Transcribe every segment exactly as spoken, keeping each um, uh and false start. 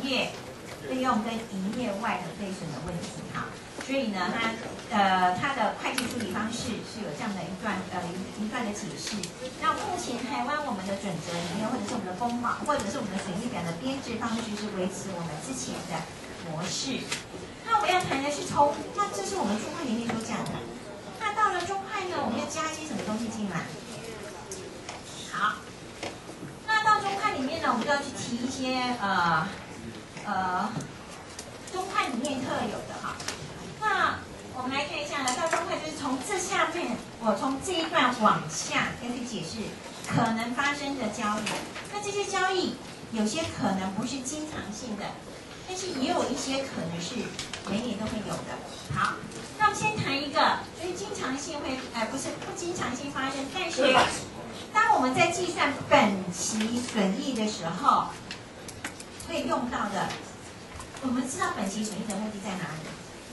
业费用跟营业外的亏损的问题哈。所以呢，它呃它的会计处理方式是有这样的一段呃一一段的解释。那目前台湾我们的准则里面，或者是我们的公报，或者是我们的损益表的编制方式，是维持我们之前的模式。那我们要谈的是从，那这是我们中会里面所讲的。那到了中会呢，我们要加一些什么东西进来？好，那到中会里面呢，我们就要去提一些呃呃中会里面特有的哈。那我们来看一下呢，到中会就是从这下面，我从这一段往下要去解释可能发生的交易。那这些交易有些可能不是经常性的。但是也有一些可能是每年都会有的。好，那我们先谈一个，就是经常性会，呃，不是不经常性发生，但是当我们在计算本期损益的时候，会用到的。我们知道本期损益的目的在哪里？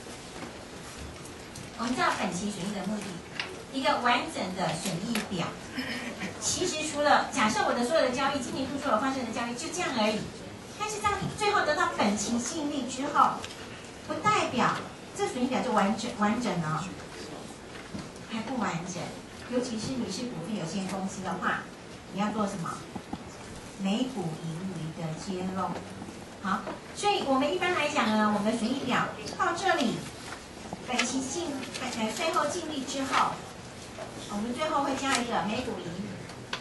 我们知道本期损益的目的，一个完整的损益表。其实除了假设我的所有的交易，今年度所有发生的交易就这样而已。但是在最后得到本期净利之后，不代表这损益表就完整完整了，还不完整。尤其是你是股份有限公司的话，你要做什么？每股盈余的揭露。好，所以我们一般来讲呢，我们的损益表到这里，本期净呃税后净利之后，我们最后会加一个每股盈余。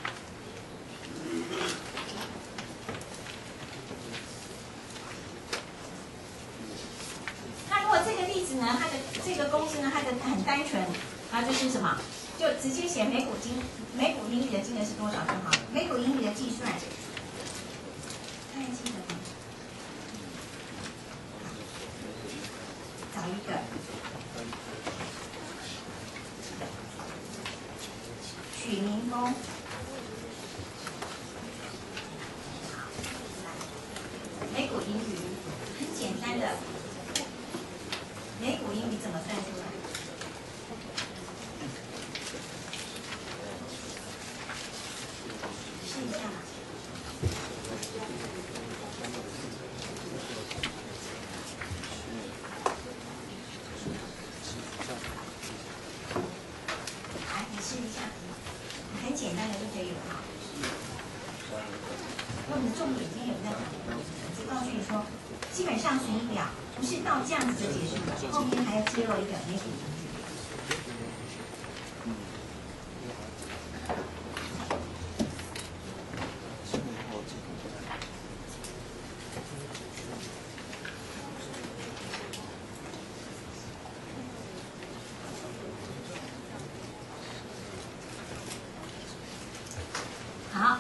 这个例子呢，它的这个公司呢，它的很单纯，它就是什么？就直接写每股金每股盈余的金额是多少就好了。每股盈余的计算，大家记得吗？找一个许明公，每股盈余很简单的。每股盈余怎么算出来？试一下。来，你试一下，很简单的就可以了哈。我们的重点今天有在讲，只告诉你说，基本上损益表。不是到这样子就结束了，后面还要揭露一个每股盈余。好，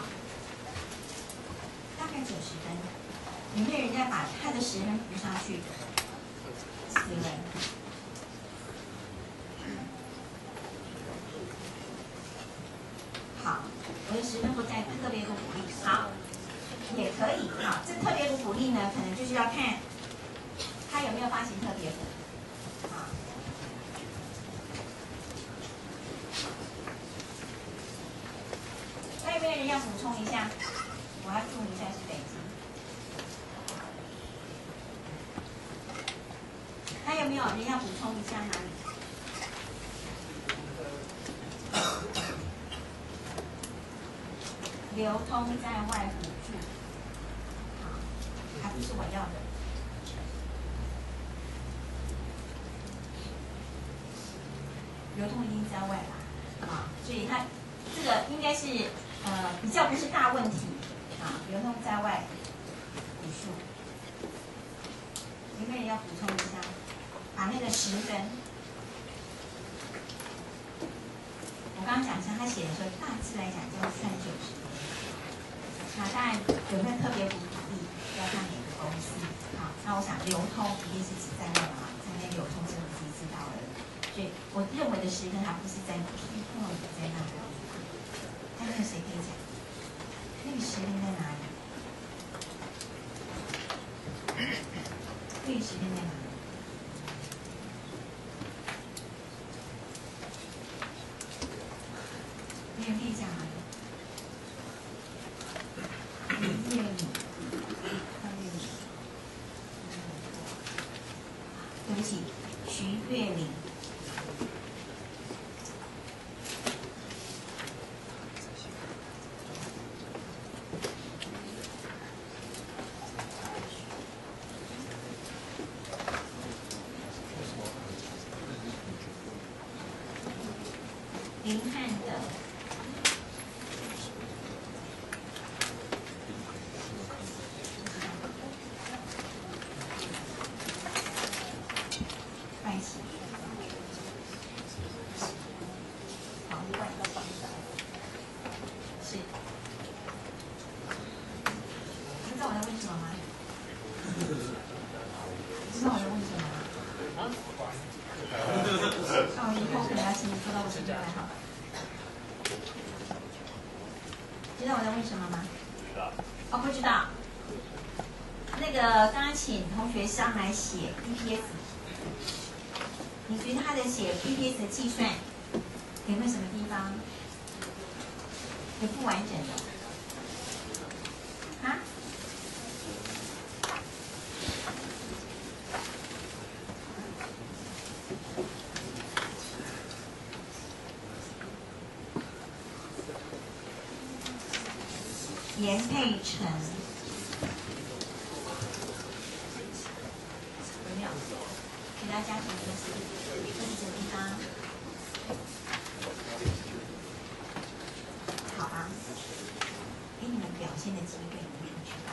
大概九十分，里面人家把他的十分补上去。四分。好，我的十分不再特别不鼓励，好，也可以。好，这特别不鼓励呢，可能就是要看他有没有发行特别股。好，那有没有人要补充一下？我要注明一下是北京。还有没有人要补充一下哪里？流通在外补助，好，还不是我要的。流通一定在外啦，啊，所以它这个应该是呃比较不是大问题啊，流通在外补数，有没有人要补充一下？把那个十分，我刚刚讲一下，他写的时候大致来讲就要算九十分。那当然有没有特别补鼓励，要看哪个公司。好，那我想流通一定是指在那嘛，在那流通这个自己知道而已。所以我认为的十分，它不是在 point 在那里。那那个谁可以讲？那个十分在哪里？那个十分在哪里？没人可以讲吗？叶宇，张叶宇， 起，徐月玲。林汉德。知道我在问什么吗？哦，不知道。那个刚刚请同学上来写 B P S， 你觉得他的写 B P S 的计算有没有什么地方有不完整的？啊？严佩成，有没有？给大家加什么东西？这是什么地方？好啊，给你们表现的机会，你们知道。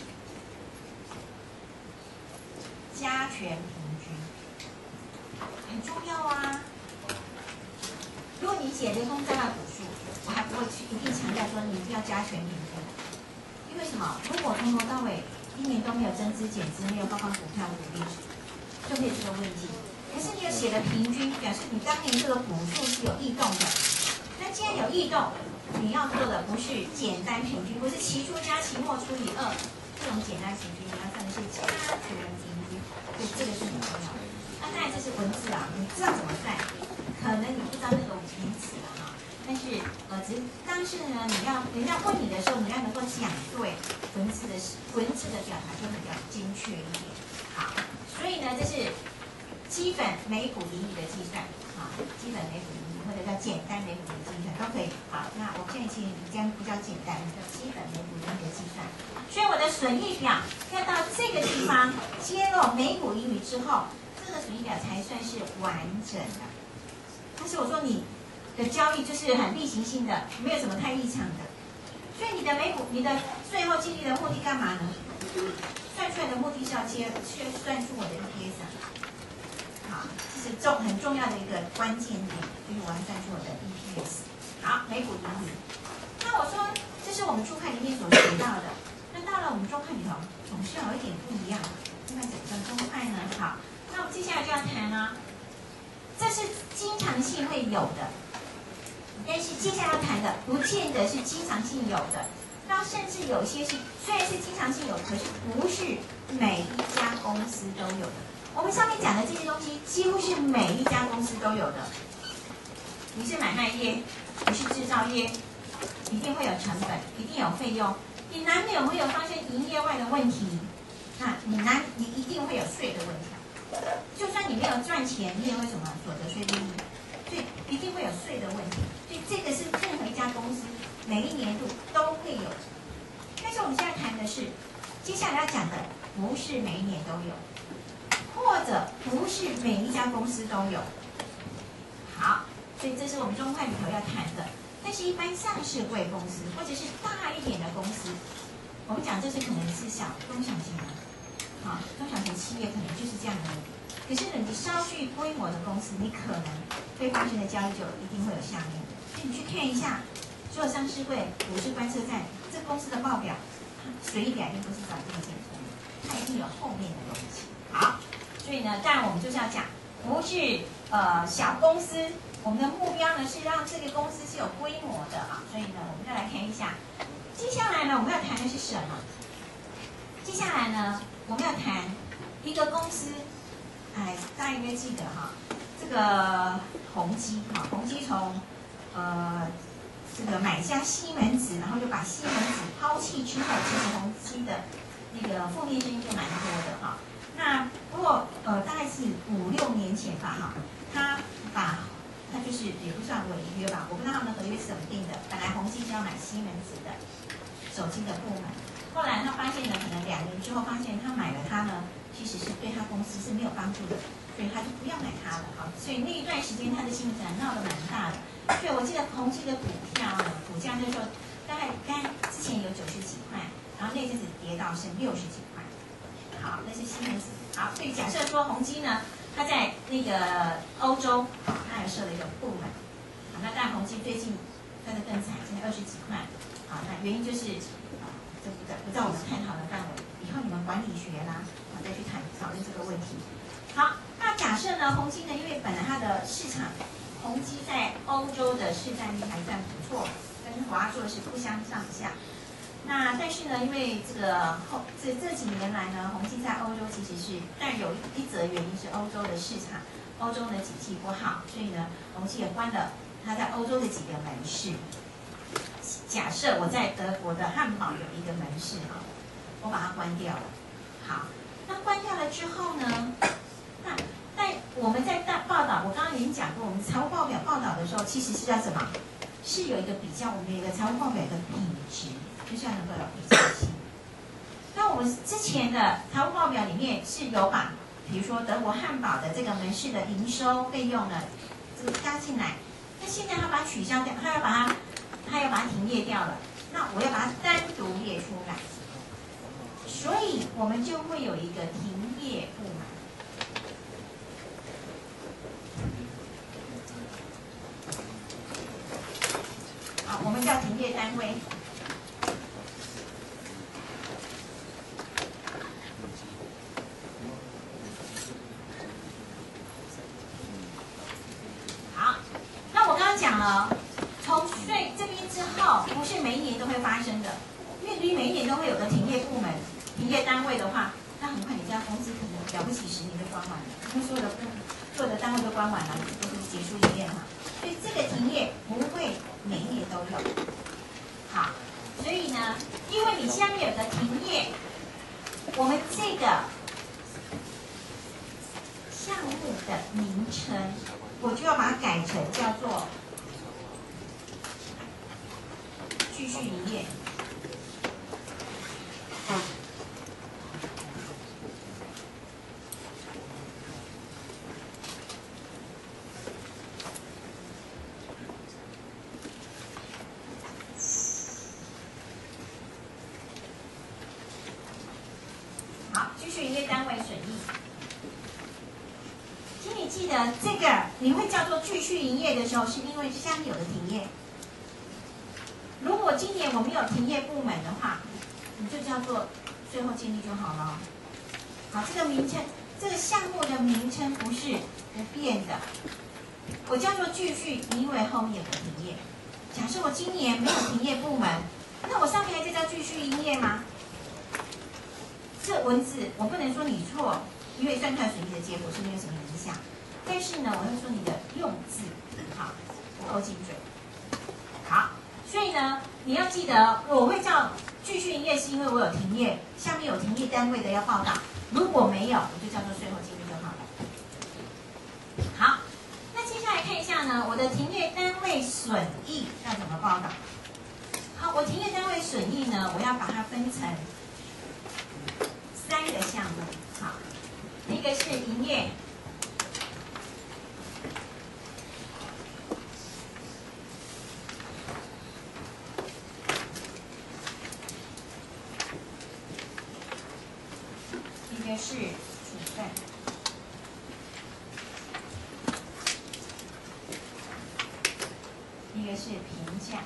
加权平均很重要啊。如果你写流通在外补数，我还不会去一定强调说你一定要加权平均。因为什么？如果从头到尾一年都没有增资减资，没有发放股票股利，就会有这个问题。可是你有写的平均，表示你当年这个补数是有异动的。那既然有异动，你要做的不是简单平均，不是期初加期末除以二这种简单平均，你要算的是加权平均，所以这个是很重要的。那当然这是文字啊，你知道怎么算，可能你不知道那种名词了哈。但是呃，只是但是呢，你要人家问你的时候，你要能够讲对文字的文字的表达就比较精确一点。好，所以呢，这是基本每股盈余的计算啊，基本每股盈余或者叫简单每股的计算都可以。好，那我现在其实比较比较简单，叫基本每股盈余的计算。所以我的损益表要到这个地方揭露每股盈余之后，这个损益表才算是完整的。但是我说你的交易就是很例行性的，没有什么太异常的。所以你的每股、你的税后净利的目的干嘛呢？算出来的目的是要接去算出我的 E P S 啊。好，这是重很重要的一个关键点，就是我要算出我的 E P S。好，每股盈余。那我说这是我们注会里面所学到的。那到了我们中会里头，总是有一点不一样。那怎么叫中会呢？好，那我接下来就要谈啊，这是经常性会有的。但是接下来要谈的，不见得是经常性有的，那甚至有些是虽然是经常性有，可是不是每一家公司都有的。我们上面讲的这些东西，几乎是每一家公司都有的。你是买卖业，你是制造业，一定会有成本，一定有费用，你难免会有发生营业外的问题，那你难你一定会有税的问题。就算你没有赚钱，你也会什么所得税利益，所以一定会有税的问题。所以这个是任何一家公司每一年度都会有。但是我们现在谈的是，接下来要讲的不是每一年都有，或者不是每一家公司都有。好，所以这是我们中会里头要谈的。但是，一般上市柜公司或者是大一点的公司，我们讲这是可能是小中小型的，啊，中小型企业可能就是这样的。可是呢，你稍具规模的公司，你可能会发生的交易就一定会有下面的。所以你去看一下，所有上市柜、股市观测站这公司的报表，随意表一定不是找这么简单的，它一定有后面的东西。好，所以呢，当然我们就是要讲，不是呃小公司。我们的目标呢是让这个公司是有规模的啊，所以呢，我们再来看一下，接下来呢我们要谈的是什么？接下来呢我们要谈一个公司，哎，大家应该记得哈，这个宏基哈，宏基从呃这个买下西门子，然后就把西门子抛弃之后，其实宏基的那个负面声音就蛮多的哈。那不过呃大概是五买西门子的手机的部门。后来他发现呢，可能两年之后发现他买了它呢，其实是对他公司是没有帮助的，所以他就不要买它了。好，所以那一段时间他的西门子闹得蛮大的。所以我记得宏基的股票呢，股价那时候大概刚之前有九十几块，然后那阵子跌到剩六十几块。好，那是西门子。好，所以假设说宏基呢，它在那个欧洲，好，它还设了一个部门。好，那但宏基最近它的更惨，现在二十几块。好，那原因就是。这不在不在我们探讨的范围，以后你们管理学啦，啊再去谈讨论这个问题。好，那假设呢，宏基呢，因为本来它的市场，宏基在欧洲的市占率还算不错，跟华硕是不相上下。那但是呢，因为这个后这这几年来呢，宏基在欧洲其实是，但有一一则原因是欧洲的市场，欧洲呢景气不好，所以呢，宏基也关了它在欧洲的几个门市。假设我在德国的汉堡有一个门市啊，我把它关掉了。好，那关掉了之后呢？那但我们在大报道，我刚刚已经讲过，我们财务报表报道的时候，其实是要什么？是有一个比较，我们有一个财务报表的品质，就是要能够有比较性。那我们之前的财务报表里面是有把，比如说德国汉堡的这个门市的营收费用呢，这个加进来。那现在他把它取消掉，他要把它。他要把它停业掉了，那我要把它单独列出来，所以我们就会有一个停业部门。好，我们叫停业单位。好，那我刚刚讲了。从税这边之后，不是每一年都会发生的，因为你每一年都会有个停业部门、停业单位的话，那很快你家公司可能了不起十年就关完了，因为所有的所有的单位都关完了，都是结束营业嘛。所以这个停业不会每一年都有。好，所以呢，因为你下面有个停业，我们这个项目的名称，我就要把它改成叫做。继续营业。好，继续营业单位损益。请你记得这个，你会叫做继续营业的时候，是因为下面有个停业。如果今年我们有停业部门的话，你就叫做税后净利就好了。好，这个名称，这个项目的名称不是不变的，我叫做继续，因为后面有个停业。假设我今年没有停业部门，那我上面还在叫继续营业吗？这文字我不能说你错，因为算出来损益的结果是没有什么影响。但是呢，我会说你的用字好不够精准。好。所以呢，你要记得，我会叫继续营业，是因为我有停业，下面有停业单位的要报道。如果没有，我就叫做税后净利就好了。好，那接下来看一下呢，我的停业单位损益要怎么报道？好，我停业单位损益呢，我要把它分成三个项目。好，一个是营业。一个是处分，一个是评价。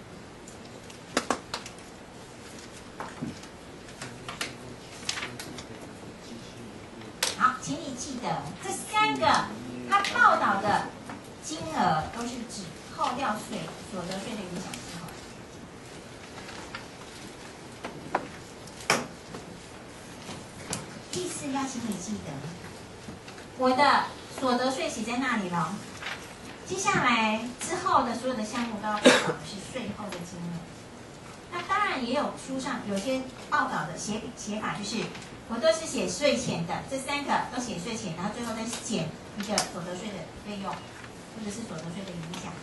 好，请你记得这三个，它报道的金额都是指扣掉税、所得税的影响之后。意思要请你记得，我的所得税写在那里了。接下来之后的所有的项目都要报道的是税后的金额。那当然也有书上有些报道的写写法，就是我都是写税前的，这三个都写税前，然后最后再减一个所得税的费用，或者是所得税的影响。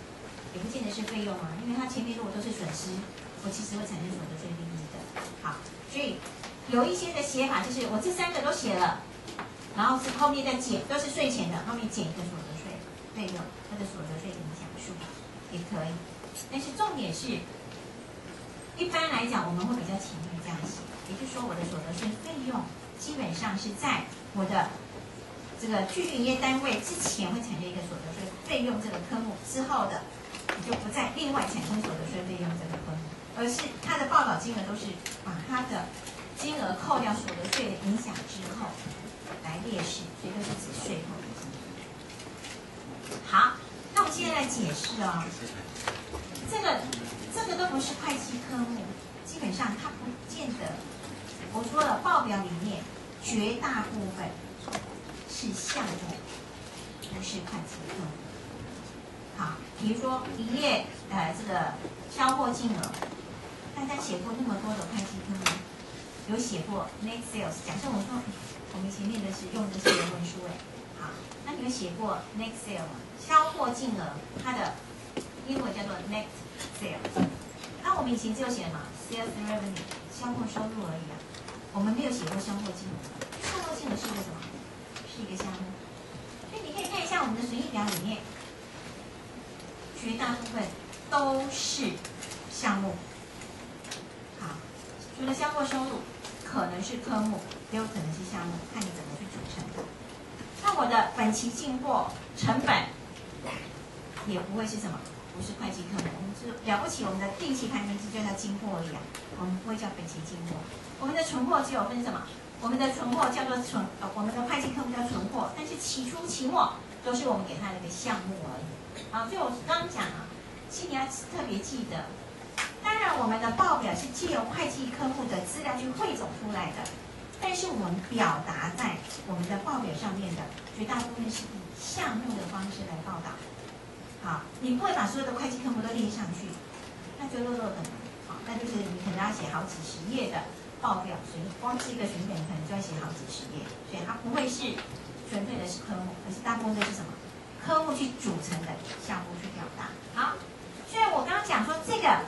也不见得是费用啊，因为它前面如果都是损失，我其实会产生所得税利益的。好，所以有一些的写法就是我这三个都写了，然后是后面再减，都是税前的，后面减一个所得税费用或者所得税影响数也可以。但是重点是，一般来讲我们会比较情愿这样写，也就是说我的所得税费用基本上是在我的这个继续营业单位之前会产生一个所得税费用这个科目，之后的你就不再另外产生所得税费用这个科目，而是它的报表金额都是把它的金额扣掉所得税的影响之后来列示，所以都是指税后的金额。好，那我们现在来解释哦，这个这个都不是会计科目，基本上它不见得。我说了，报表里面绝大部分是项目，不是会计科目。好，比如说营业呃这个销货金额，大家写过那么多的会计科目，有写过 net sales。假设我说我们前面的是用的是原文书哎，好，那你们写过 net sales 吗？销货金额它的英文叫做 net sales。那我们以前只有写嘛 sales revenue 销货收入而已啊，我们没有写过销货金额。销货金额是一个什么？是一个项目。所以你可以看一下我们的损益表里面，绝大部分都是项目。好，除了销货收入可能是科目，也有可能是项目，看你怎么去组成的。那我的本期进货成本也不会是什么，不是会计科目，我们是了不起，我们的定期排名制就叫进货而已啊，我们不会叫本期进货。我们的存货只有分什么？我们的存货叫做存，呃，我们的会计科目叫存货，但是期初、期末都是我们给它的一个项目而已。好，所以我刚刚讲啊，其实你要特别记得，当然我们的报表是借由会计科目的资料去汇总出来的，但是我们表达在我们的报表上面的绝大部分是以项目的方式来报道。好，你不会把所有的会计科目都列上去，那就漏漏等了。好，那就是你可能要写好几十页的报表，所以光是一个损益表，你可能就要写好几十页，所以它不会是纯粹的是科目，而是大部分都是什么？科目去组成的项目去表达。好，所以我刚刚讲说这个，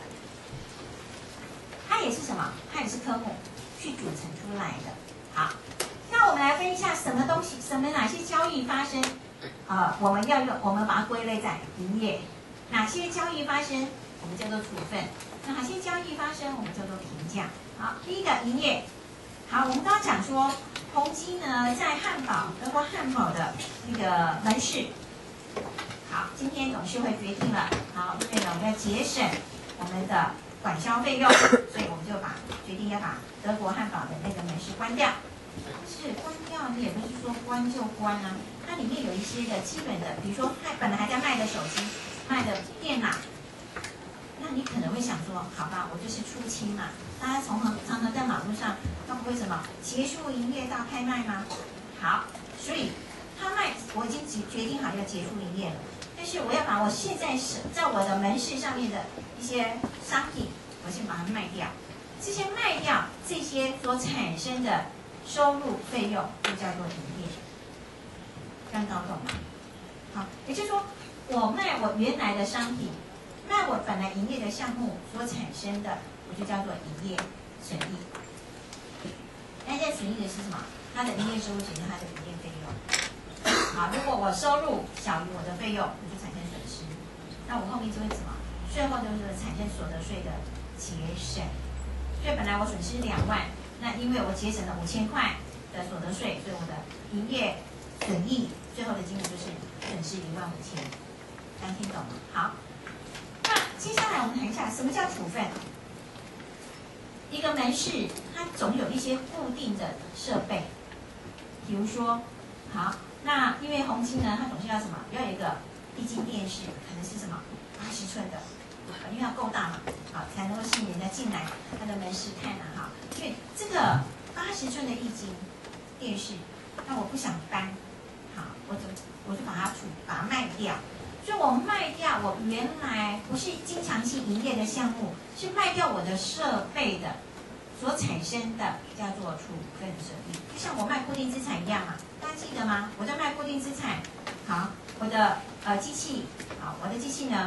它也是什么？它也是科目去组成出来的。好，那我们来分一下什么东西，什么哪些交易发生？呃，我们要用，我们把它归类在营业。哪些交易发生，我们叫做处分；哪些交易发生，我们叫做评价。好，第一个营业。好，我们刚刚讲说，宏基呢在汉堡，德国汉堡的那个门市。好，今天董事会决定了，好，因为呢我们要节省我们的管销费用，所以我们就把决定要把德国汉堡的那个门市关掉。是关掉，你也不是说关就关啊。它里面有一些的基本的，比如说它本来还在卖的手机、卖的电脑，那你可能会想说，好吧，我就是出清嘛。大家从常常常在马路上，他不会什么结束营业到开卖吗？好，所以他卖，我已经决定好要结束营业了。但是我要把我现在是在我的门市上面的一些商品，我先把它卖掉。这些卖掉，这些所产生的收入费用就叫做营业。这样搞懂吗？好，也就是说，我卖我原来的商品，卖我本来营业的项目所产生的，我就叫做营业损益。那现在损益的是什么？它的营业收入减掉它的营业费用。好，如果我收入小于我的费用，我就产生损失。那我后面就会什么？税后就是产生所得税的节省。所以本来我损失两万，那因为我节省了五千块的所得税，所以我的营业损益最后的金额就是损失一万五千。大家听懂吗？好，那接下来我们谈一下什么叫处分。一个门市它总有一些固定的设备，比如说，好，那因为宏基呢，它总是要什么？要有一个液晶电视，可能是什么八十寸的。因为要够大嘛，好才能够吸引人家进来他的门市看啊，哈。所以这个八十寸的液晶电视，那我不想搬，好，我就我就把它处把它卖掉。所以我卖掉我原来不是经常性营业的项目，是卖掉我的设备的所产生的叫做处分损益。就像我卖固定资产一样嘛，大家记得吗？我在卖固定资产，好，我的呃机器，好，我的机器呢。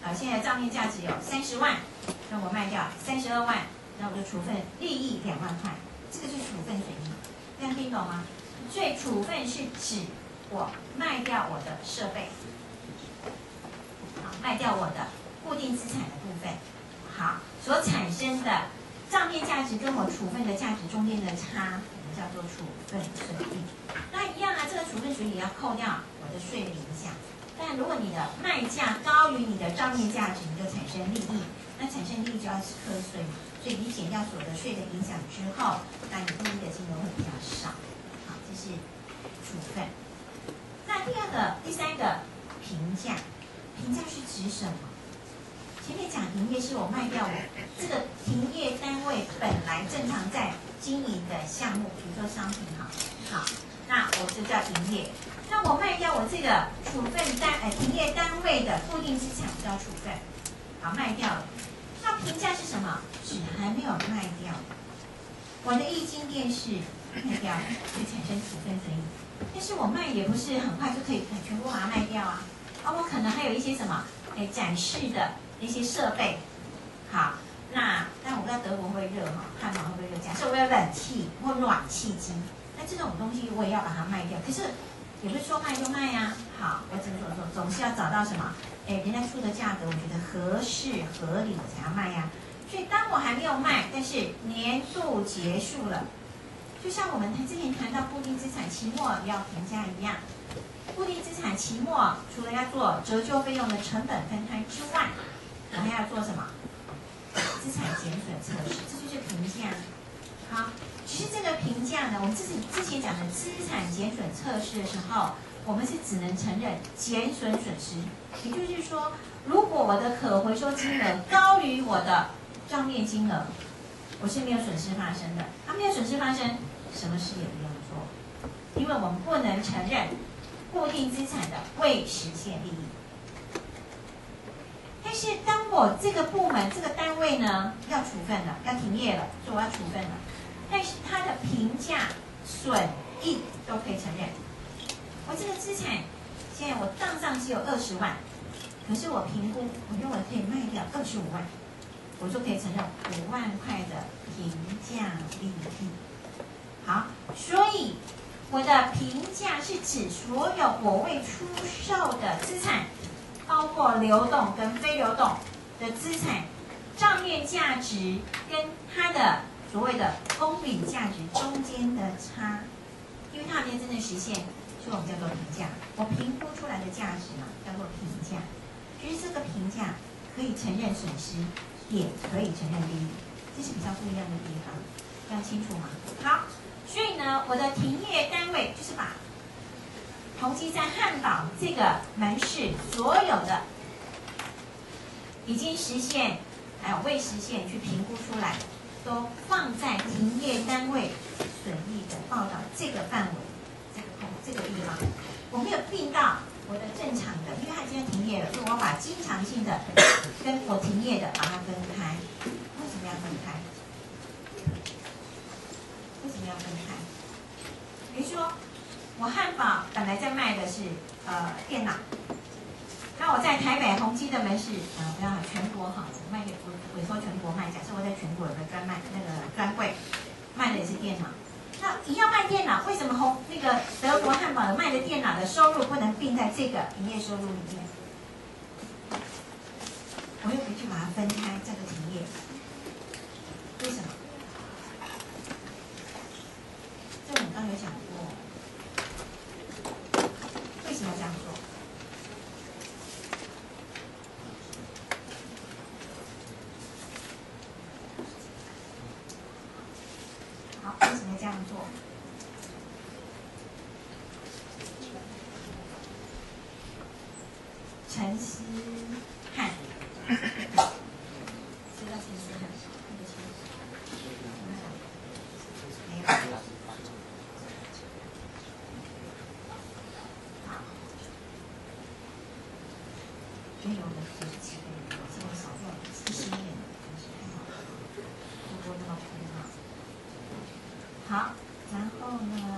呃，现在账面价值有三十万，那我卖掉三十二万，那我就处分利益两万块，这个就是处分损益，这样听懂吗？所以处分是指我卖掉我的设备，好，卖掉我的固定资产的部分，好，所产生的账面价值跟我处分的价值中间的差，我们叫做处分损益。那一样啊，这个处分损益也要扣掉我的税的影响。但如果你的卖价高于你的账面价值，你就产生利益，那产生利益就要课税嘛，所以你减掉所得税的影响之后，那你利益的金额会比较少。好，这是处分。那第二个、第三个评价，评价是指什么？前面讲营业是我卖掉我这个停业单位本来正常在经营的项目，比如说商品哈，好，那我就叫营业。那我卖掉我这个处分单呃停业单位的固定资产叫处分，好，卖掉了。那评价是什么？纸还没有卖掉，我的液晶电视卖掉了，会产生处分损益。但是我卖也不是很快就可以全部把它卖掉啊，啊，我可能还有一些什么哎展示的一些设备，好，那但我不知道德国会热哈，汉堡会不会热？假设我有冷气或暖气机，那这种东西我也要把它卖掉，可是。也不是说卖就卖呀、啊，好，我只能说说，总是要找到什么，哎，人家出的价格我觉得合适合理，我才要卖呀、啊。所以当我还没有卖，但是年度结束了，就像我们之前谈到固定资产期末要评价一样，固定资产期末除了要做折旧费用的成本分摊之外，我还要做什么？资产减损测试，这就是评价。好。其实这个评价呢，我们之前之前讲的资产减损测试的时候，我们是只能承认减损损失，也就是说，如果我的可回收金额高于我的账面金额，我是没有损失发生的。它、啊、没有损失发生，什么事也不用做，因为我们不能承认固定资产的未实现利益。但是当我这个部门这个单位呢要处分了，要停业了，所以我要处分了。但是它的评价、损益都可以承认。我这个资产现在我账上只有二十万，可是我评估我认为可以卖掉二十五万，我就可以承认五万块的评价利益。好，所以我的评价是指所有我未出售的资产，包括流动跟非流动的资产，账面价值跟它的所谓的公允价值中间的差，因为它没有真正实现，所以我们叫做评价。我评估出来的价值呢，叫做评价。其实这个评价可以承认损失，也可以承认利益，这是比较不一样的地方，要清楚吗？好，所以呢，我的停业单位就是把宏基在汉堡这个门市所有的已经实现还有未实现去评估出来。都放在停业单位损益的报道这个范围，这个空这个地方，我没有并到我的正常的，因为它今天停业了，所以我把经常性的跟我停业的把它分开。为什么要分开？为什么要分开？比如说，我汉堡本来在卖的是呃电脑。那我在台北宏基的门市，呃，不要全国哈，我卖给我委托全国卖。假设我在全国有个专卖那个专柜，卖的也是电脑。那一样卖电脑，为什么宏那个德国汉堡的卖的电脑的收入不能并在这个营业收入里面？我又回去把它分开，这个停业，为什么？这我们刚有讲过，为什么这样做？好，为什么这样做？陈思翰，知道陈思翰？那个陈思没有。好，没有的就是几个人，这个少掉一些人，不多那么苦哈。好，然后呢？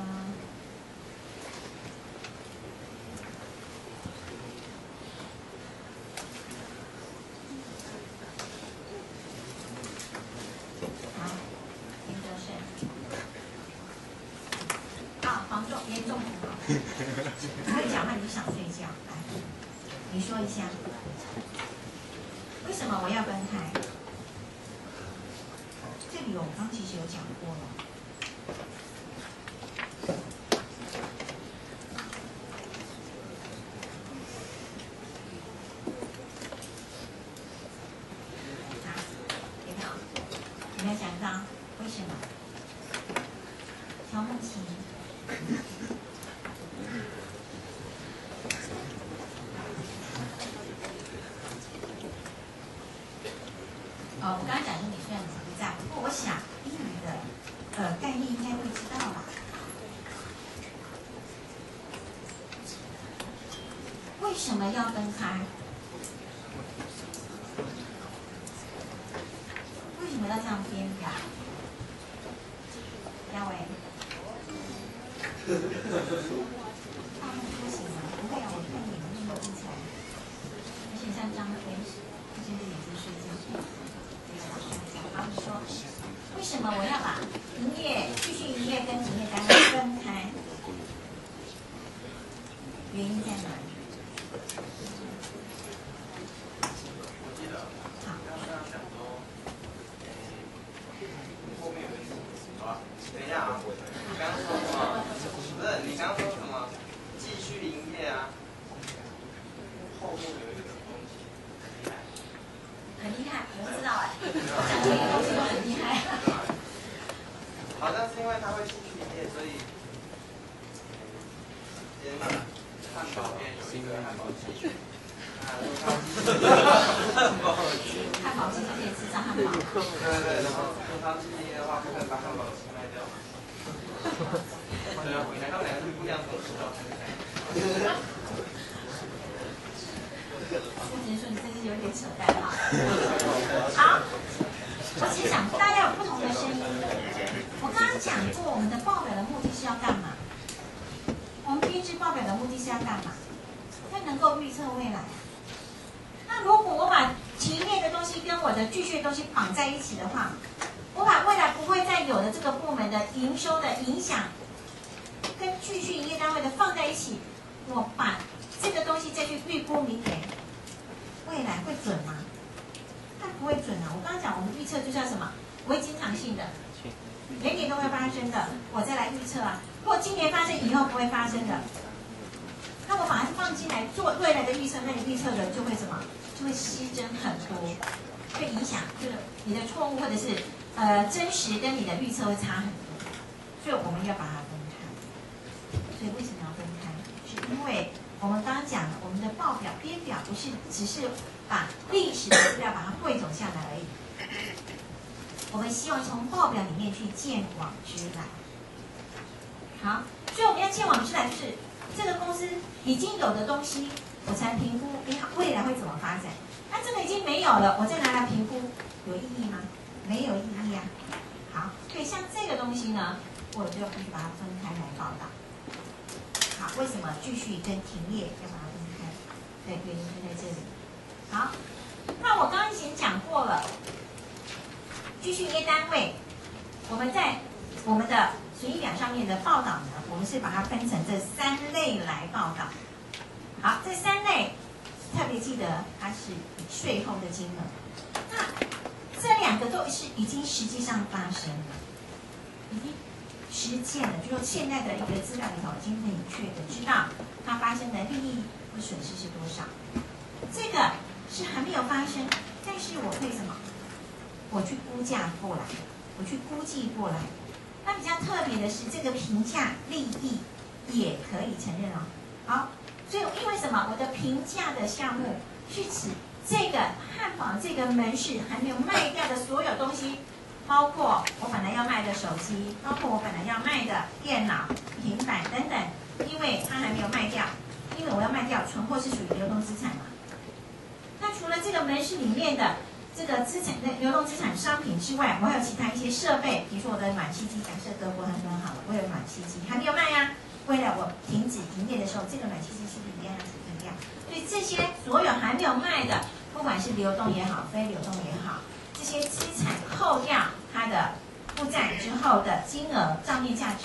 严重不好。不会讲话你就想睡觉，来，你说一下，为什么我要分开？这里我刚其实有讲过了。有没有想到为什么？乔木琴。哦，我刚刚讲的你虽然你不在，不过我想英语的呃概念应该会知道吧？为什么要分开？为什么要这样编表？嘉伟，大幕不行吗？不会啊，我看你那么精彩，而且像张飞，他现在眼睛睡觉。好，你说，为什么我要把营业、继续营业跟营业单位分开？原因在哪里？ 等一下啊，你刚刚说什么？不是，你刚刚说什么？继续营业啊？后面有一个东西很厉害，我不知道哎，讲这个东西都很厉害。 好像是因为它会继续营业，所以今天汉堡店有一个汉堡机。 汉堡机就可以制造汉堡。 对对对，然后用它继续营业的话，不可能把汉堡机卖掉。对啊，他们两个是不一样的东西哦。 我只能说你这是有点扯淡哈。好，我其实想大家有不同的声音。我刚刚讲过，我们的报表的目的是要干嘛？我们编制报表的目的是要干嘛？要能够预测未来。那如果我把营业的东西跟我的继续的东西绑在一起的话，我把未来不会再有的这个部门的营收的影响，跟继续营业单位的放在一起，我把这个东西再去预估明年未来会准吗？它不会准啊！我刚刚讲，我们预测就是要什么？不会经常性的，每年都会发生的，我再来预测啊。如果今年发生，以后不会发生的，那我把它放进来做未来的预测，那你预测的就会什么？就会失真很多，会影响这个你的错误或者是呃真实跟你的预测会差很多，所以我们要把它分开。所以为什么要分开？是因为我们刚刚讲了，我们的报表编表不是只是把历史的资料把它汇总下来而已，我们希望从报表里面去见往知来。好，所以我们要见往知来，就是这个公司已经有的东西，我才评估你未来会怎么发展。那这个已经没有了，我再拿来评估，有意义吗？没有意义啊。好，所以像这个东西呢，我就必须把它分开来报道。好，为什么继续跟停业要把它分开？对，原因就在这里。好，那我刚刚已经讲过了，继续营业单位，我们在我们的损益表上面的报道呢，我们是把它分成这三类来报道。好，这三类特别记得它是税后的金额。那这两个都是已经实际上发生了，已经实践了，就是现在的一个资料里头已经明确的知道它发生的利益或损失是多少。这个是还没有发生，但是我会什么？我去估价过来，我去估计过来。那比较特别的是，这个评价利益也可以承认哦。好，所以因为什么？我的评价的项目是指这个汉堡这个门市还没有卖掉的所有东西，包括我本来要卖的手机，包括我本来要卖的电脑、平板等等，因为它还没有卖掉，因为我要卖掉，存货是属于流动资产嘛。那除了这个门市里面的这个资产的流动资产商品之外，我还有其他一些设备，比如说我的暖气机，假设德国很很好了，我有暖气机还没有卖呀、啊。为了我停止营业的时候，这个暖气机是不是一定要处理掉？所以这些所有还没有卖的，不管是流动也好，非流动也好，这些资产扣掉它的负债之后的金额账面价值，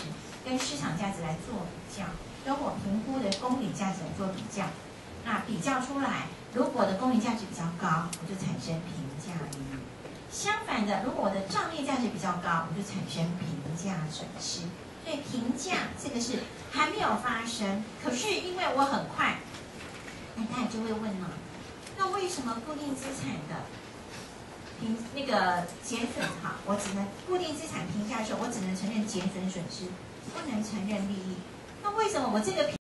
跟市场价值来做比较，跟我评估的公允价值来做比较。那比较出来，如果我的公允价值比较高，我就产生评价利益。相反的，如果我的账面价值比较高，我就产生评价损失。所以评价这个是还没有发生，可是因为我很快，那大家就会问了，那为什么固定资产的评那个减损哈，我只能固定资产评价的时候，我只能承认减损损失，不能承认利益。那为什么我这个